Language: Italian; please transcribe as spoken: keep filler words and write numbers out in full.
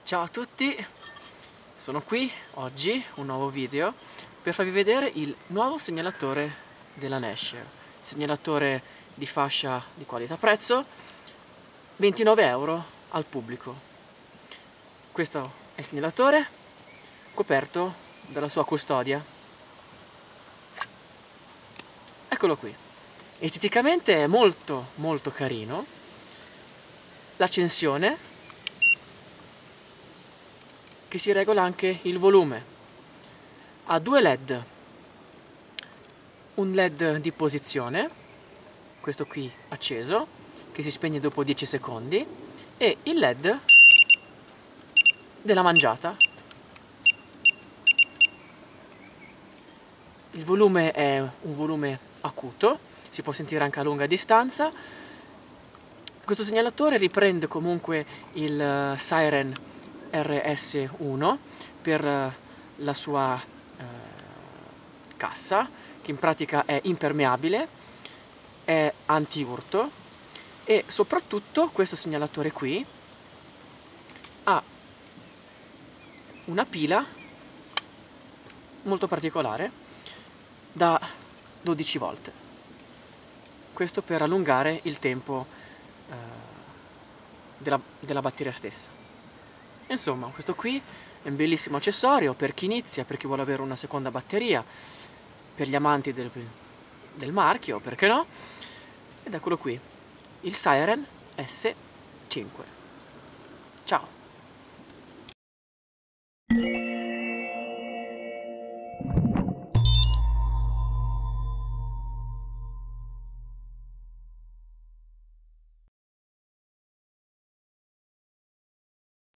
Ciao a tutti, sono qui oggi, un nuovo video, per farvi vedere il nuovo segnalatore della Netsher. Segnalatore di fascia di qualità-prezzo, ventinove euro al pubblico. Questo è il segnalatore, coperto dalla sua custodia. Eccolo qui. Esteticamente è molto molto carino. L'accensione, che si regola anche il volume. Ha due led, un led di posizione, questo qui acceso, che si spegne dopo dieci secondi, e il led della mangiata. Il volume è un volume acuto, si può sentire anche a lunga distanza. Questo segnalatore riprende comunque il Siren R S uno per la sua eh, cassa, che in pratica è impermeabile, è anti-urto, e soprattutto questo segnalatore qui ha una pila molto particolare da dodici volt, questo per allungare il tempo eh, della, della batteria stessa. Insomma, questo qui è un bellissimo accessorio per chi inizia, per chi vuole avere una seconda batteria, per gli amanti del, del marchio, perché no? Ed eccolo qui, il Siren S cinque. Ciao!